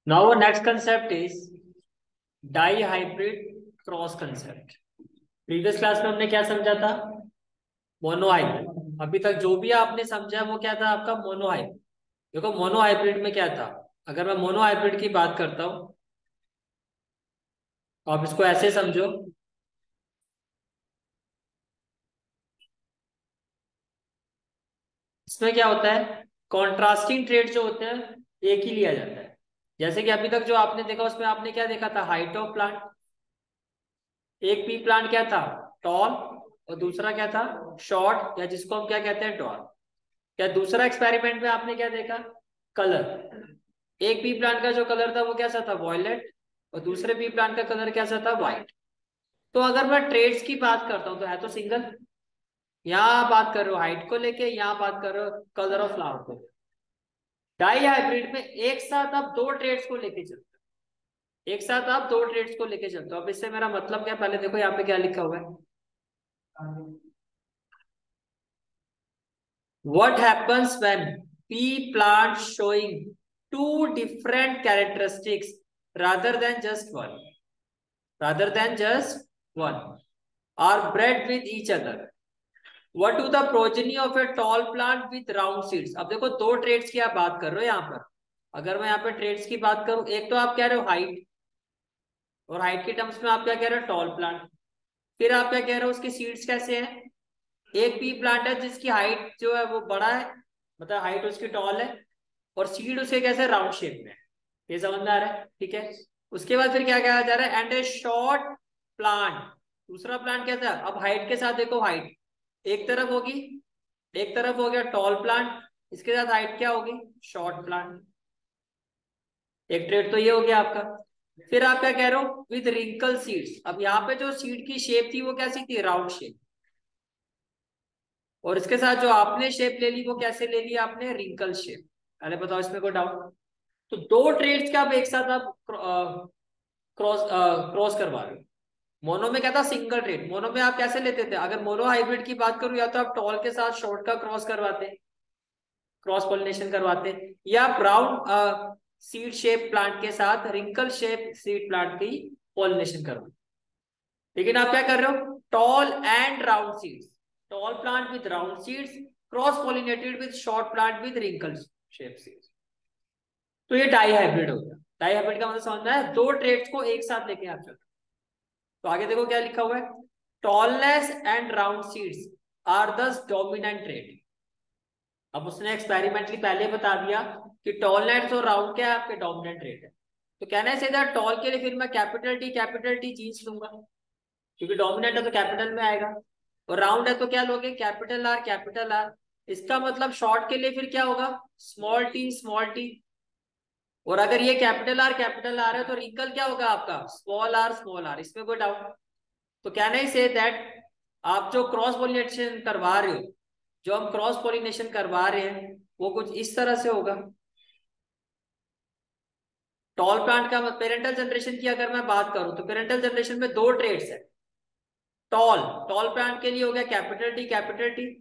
Now our next concept is dihybrid cross concept. Previous class में हमने क्या समझा था? मोनोहाइब्रिड। अभी तक जो भी आपने समझा वो क्या था आपका? मोनोहाइब्रिड। देखो मोनोहाइब्रिड में क्या था, अगर मैं मोनोहाइब्रिड की बात करता हूं तो आप इसको ऐसे समझो, इसमें क्या होता है, कॉन्ट्रास्टिंग ट्रेड जो होते हैं एक ही लिया जाता है। जैसे कि अभी तक जो आपने देखा उसमें आपने क्या देखा था? Height of plant. एक पी प्लांट क्या था? टॉल, और दूसरा क्या था? शॉर्ट, या जिसको हम क्या कहते हैं? टॉल। क्या दूसरा एक्सपेरिमेंट में आपने क्या देखा? कलर। एक पी प्लांट का जो कलर था वो कैसा था? वॉयलेट, और दूसरे पी प्लांट का कलर कैसा था? व्हाइट। तो अगर मैं ट्रेड्स की बात करता हूँ तो है तो सिंगल। यहाँ बात कर रहे हो हाइट को लेके, यहाँ बात कर रहे हो कलर ऑफ फ्लावर को। डाई हाइब्रिड में एक साथ आप दो ट्रेड्स को लेके चलते हो, एक साथ आप दो ट्रेड्स को लेके चलते हो। अब इससे मेरा मतलब क्या, पहले देखो यहाँ पे क्या लिखा हुआ है। What happens when pea plant showing two different characteristics rather than just one? Rather than just one, are bred with each other. What do the progeny of a tall plant with round seeds? अब देखो दो trades की आप बात कर रहे हो यहाँ पर। अगर मैं यहाँ पे ट्रेड्स की बात करूं, एक तो आप कह रहे हो हाइट, और हाइट के टर्म्स में आप क्या कह रहे हो? Tall plant. फिर आप क्या कह रहे हो? उसके सीड्स कैसे हैं? एक पी प्लांट है जिसकी हाइट जो है वो बड़ा है, मतलब हाइट उसकी टॉल है, और सीड उसके कैसे? राउंड शेप में है। ये समझ में आ रहा है? ठीक है। उसके बाद फिर क्या कहा जा रहा है? And a short plant. दूसरा प्लांट क्या था? अब हाइट के साथ देखो, हाइट एक तरफ होगी, एक तरफ हो गया टॉल प्लांट, इसके साथ हाइट क्या होगी? Short plant. एक ट्रेड तो ये हो गया आपका। फिर आप क्या कह रहे हो? With wrinkle seeds. अब यहाँ पे जो सीड की शेप थी वो कैसी थी? Round shape. और इसके साथ जो आपने शेप ले ली वो कैसे ले ली आपने? Wrinkle shape. अरे बताओ, इसमें कोई डाउट? तो दो ट्रेड्स का आप एक साथ आप क्रॉस क्रॉस करवा रहे हो। मोनो में क्या था? Single trade. मोनो में आप कैसे लेते थे? अगर मोनो हाइब्रिड की बात करूं, या तो आप टॉल के साथ शॉर्ट का क्रॉस करवाते, क्रॉस पोलिनेशन करवाते, या ब्राउन सीड शेप प्लांट के साथ रिंकल शेप सीड प्लांट की पोलिनेशन करवाते। लेकिन आप क्या कर रहे हो? Tall and round seeds, tall plant with round seeds cross pollinated with short plant with wrinkle shape seeds. तो ये डाई हाइब्रिड हो गया। डाई हाइब्रिड का मतलब समझना है, दो ट्रेड्स को एक साथ लेके आप चलते। तो आगे देखो क्या लिखा हुआ है। Tallness and round seeds are the dominant trade. अब उसने एक्सपेरिमेंटली पहले बता दिया कि टॉलनेस और राउंड क्या है? आपके डोमिनेंट ट्रेड है। तो कहना है सीधा, टॉल के लिए फिर मैं कैपिटल टी जींस लूंगा, क्योंकि डोमिनेंट है तो कैपिटल में आएगा। और राउंड है तो क्या लोगे? Capital R capital R. इसका मतलब शॉर्ट के लिए फिर क्या होगा? Small T small T. और अगर ये कैपिटल आर है तो रिंकल क्या होगा आपका? Small R small R. इसमें कोई डाउट? तो कैन आई से दैट आप जो क्रॉस पोलिनेशन करवा रहे हो, जो हम क्रॉस पोलिनेशन करवा रहे हैं वो कुछ इस तरह से होगा। टॉल प्लांट का पेरेंटल जनरेशन की अगर मैं बात करूं तो पेरेंटल जनरेशन में दो ट्रेड्स है। टॉल, टॉल प्लांट के लिए हो गया कैपिटल टी,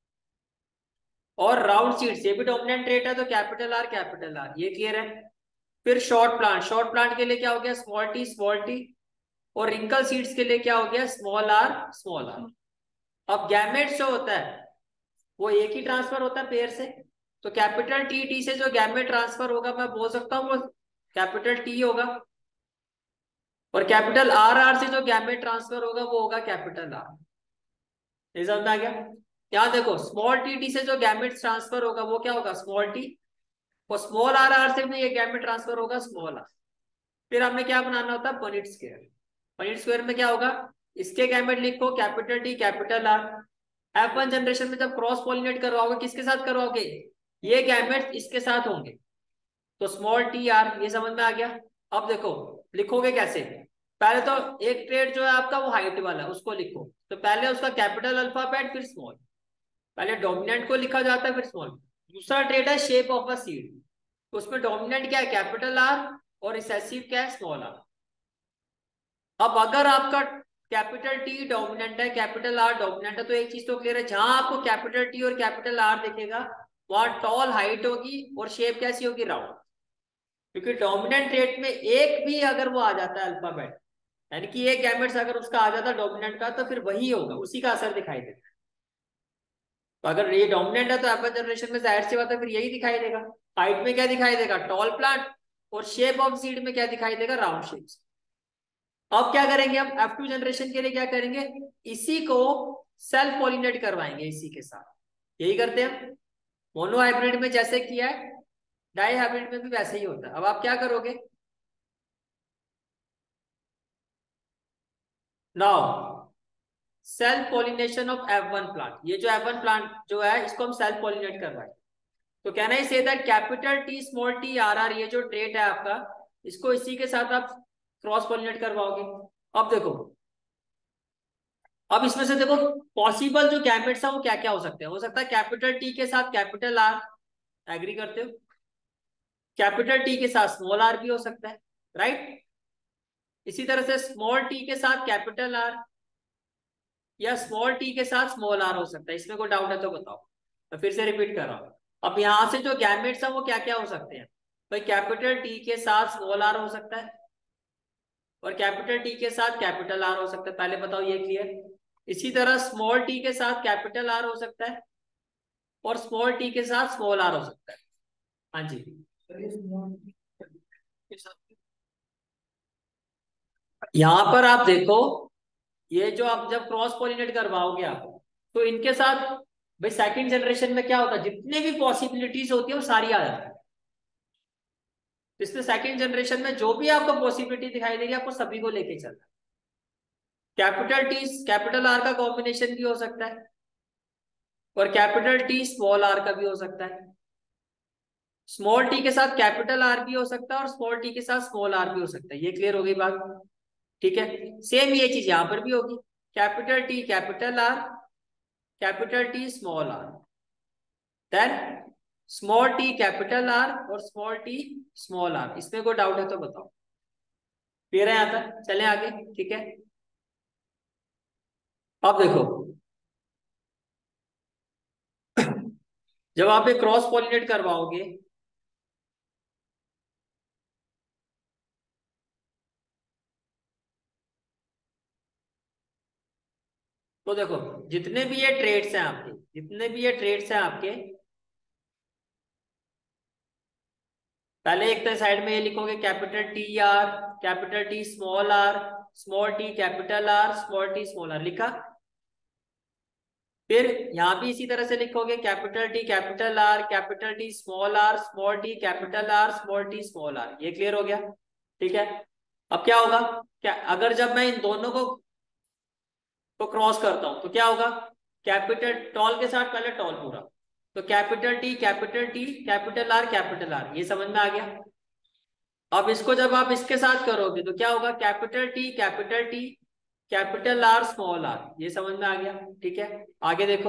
और राउंड सीड्स ये भी डोमिनेंट ट्रेड है तो कैपिटल आर। ये क्लियर है? फिर शॉर्ट प्लांट के लिए क्या हो गया? स्मॉल टी, और रिंकल सीड्स के लिए क्या हो गया? Small R. अब गैमेट्स जो होता है वो एक ही ट्रांसफर होता है पेयर से, तो कैपिटल टी से जो गैमेट ट्रांसफर होगा मैं बोल सकता हूँ वो कैपिटल टी होगा, और कैपिटल आर से जो गैमेट ट्रांसफर होगा वो होगा कैपिटल आर। ये समझ में आ गया? यहाँ देखो, स्मॉल टी से जो गैमेट ट्रांसफर होगा वो क्या होगा? स्मॉल टी, और स्मॉल आर से भी ये गैमेट ट्रांसफर होगा स्मॉल आर। फिर हमें क्या बनाना होता है? पनिट स्क्वायर। पनिट स्क्वायर में क्या होगा? इसके गैमेट लिखो capital T capital R. F1 generation में जब क्रॉस पॉलिनेट करवाओगे किसके साथ करवाओगे? ये गैमेट इसके साथ होंगे, तो स्मॉल टी आर। ये समझ में आ गया? अब देखो लिखोगे कैसे। पहले तो एक ट्रेड जो है आपका वो हाइट वाला है, उसको लिखो। तो पहले उसका कैपिटल अल्फाबेट फिर स्मॉल, पहले डोमिनेंट को लिखा जाता है फिर स्मॉल। दूसरा ट्रेड है शेप ऑफ अ सीड, तो उसमें डोमिनेंट क्या है? कैपिटल आर, और रिसेसिव क्या है? Small R. अब अगर आपका कैपिटल टी डोमिनेंट है, कैपिटल आर डोमिनेंट है, तो एक चीज तो क्लियर है, जहां आपको कैपिटल टी और कैपिटल आर दिखेगा वहां टॉल हाइट होगी और शेप कैसी होगी? राउंड। क्योंकि डोमिनेंट ट्रेट में एक भी अगर वो आ जाता है अल्फाबेट, यानी कि एक गैमेट्स अगर उसका आ जाता है डोमिनेंट का, तो फिर वही होगा, उसी का असर दिखाई देता है। तो अगर ये डोमिनेंट है तो एफ वन जनरेशन में जाहिर सी बात है फिर यही दिखाई देगा। हाइट में क्या दिखाई देगा, टॉल प्लांट, और शेप ऑफ सीड में क्या दिखाई देगा, राउंड शेप्स। अब क्या करेंगे हम F2 जनरेशन के लिए, क्या करेंगे, इसी को सेल्फ पॉलिनेट करवाएंगे इसी के साथ। यही करते हैं मोनो हाइब्रिड में जैसे किया है, डाई हाइब्रिड में भी वैसे ही होता है। अब आप क्या करोगे, now self pollination of F1 plant, ये जो F1 प्लांट जो है इसको हम सेल्फ पॉलिनेट करवाएंगे। तो कहना ही से that capital T small T R R, ये जो ट्रेट है आपका, इसको इसी के साथ आप क्रॉस पॉलिनेट करवाओगे। अब देखो, अब इसमें से देखो पॉसिबल जो गैमेट्स है वो क्या क्या हो सकते हैं। हो सकता है कैपिटल टी के साथ कैपिटल आर, एग्री करते हो, कैपिटल टी के साथ स्मॉल आर भी हो सकता है, राइट। इसी तरह से स्मॉल टी के साथ कैपिटल आर, या स्मॉल टी के साथ स्मॉल आर हो सकता है। इसमें कोई डाउट है तो बताओ, मैं फिर से रिपीट कर रहा हूँ। अब यहां से जो गैमेट्स है वो क्या क्या हो सकते हैं, भाई कैपिटल टी के साथ स्मॉल आर हो सकता है, और कैपिटल टी के साथ कैपिटल आर हो सकता है, पहले बताओ ये क्लियर। इसी तरह स्मॉल टी के साथ कैपिटल आर हो सकता है, और स्मॉल टी के साथ स्मॉल आर हो सकता है। हाँ जी, यहां पर आप देखो, ये जो आप जब क्रॉस पॉलिनेट करवाओगे आप, तो इनके साथ भाई सेकंड जनरेशन में क्या होता है, जितने भी पॉसिबिलिटीज होती है वो सारी आ जाती है। तो इसलिए सेकंड जनरेशन में जो भी आपको पॉसिबिलिटी दिखाई देगी आपको सभी को लेके चलना। कैपिटल टी कैपिटल आर का कॉम्बिनेशन भी हो सकता है, और कैपिटल टी स्मॉल आर का भी हो सकता है। स्मॉल टी के साथ कैपिटल आर भी हो सकता है, और स्मॉल टी के साथ स्मॉल आर भी हो सकता है। ये क्लियर हो गई बात, ठीक है। सेम ये चीज यहां पर भी होगी, capital T capital R, capital T small R, then small T capital R, और स्मॉल टी स्मॉल आर। इसमें कोई डाउट है तो बताओ, क्लियर है यहां तक, चलें आगे, ठीक है। अब देखो, जब आप एक क्रॉस पॉलिनेट करवाओगे, तो देखो जितने भी ये ट्रेड्स हैं आपके, जितने भी ये ट्रेड्स हैं आपके, पहले एक तो साइड में ये लिखोगे capital T R, capital T small R, small T capital R, small T small R लिखा। फिर यहां भी इसी तरह से लिखोगे capital T capital R, capital T small R, small T capital R, small T small R. ये clear हो गया, ठीक है। अब क्या होगा, क्या अगर जब मैं इन दोनों को क्रॉस करता हूं तो क्या होगा, कैपिटल टॉल के साथ पहले टॉल पूरा, तो capital T capital T capital R capital R, ये समझ में आ गया। अब इसको जब आप इसके साथ करोगे तो क्या होगा, capital T capital T capital R small R, ये समझ में आ गया, ठीक है। आगे देखो,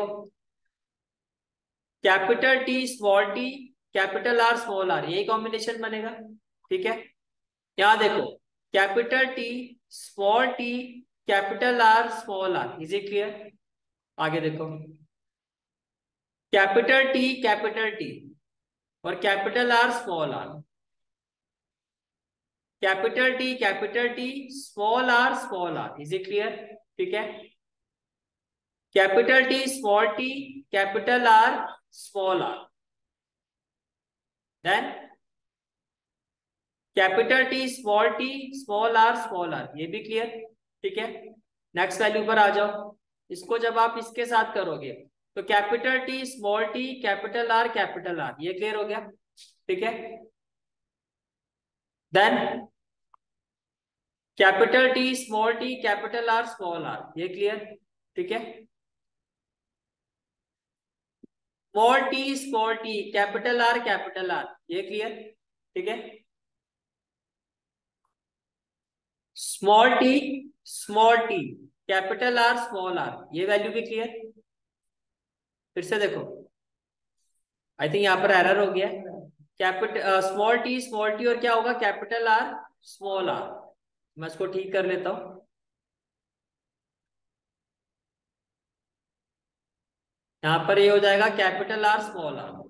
capital T small T capital R small R, यही कॉम्बिनेशन बनेगा, ठीक है। यहां देखो, capital T small T capital R small R, is it clear. आगे देखो, कैपिटल टी और capital R small R, capital T small R, is it clear, ठीक है। Capital T small T capital R small R, then capital T small R, ये भी clear, ठीक है। Next value पर आ जाओ, इसको जब आप इसके साथ करोगे तो capital T small T capital R, ये क्लियर हो गया, ठीक है। Then capital T small T capital R small R, ये क्लियर, ठीक है। स्मॉल टी कैपिटल आर, ये क्लियर, ठीक है। Small T capital R small R, ये वैल्यू भी क्लियर। फिर से देखो, आई थिंक यहाँ पर एरर हो गया, कैपिटल स्मॉल टी और क्या होगा, कैपिटल आर स्मॉल आर। मैं इसको ठीक कर लेता हूँ, यहाँ पर ये हो जाएगा कैपिटल आर स्मॉल आर,